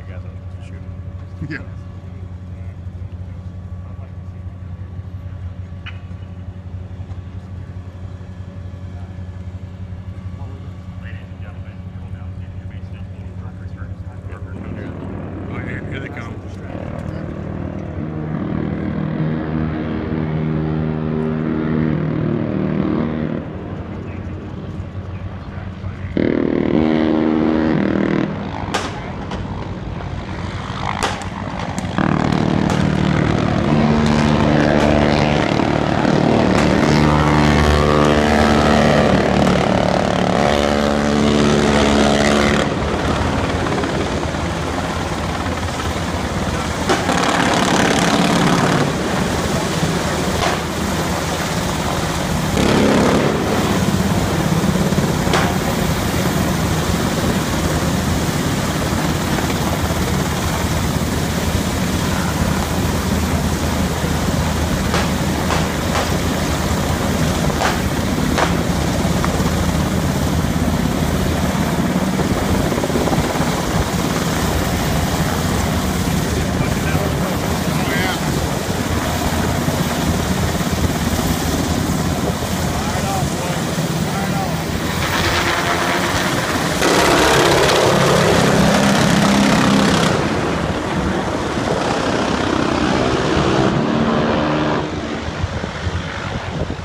guess I'm shooting. Yeah. Ladies and gentlemen, we will now begin the base station workers. Oh, here they come.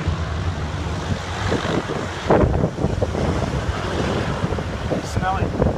Smell it.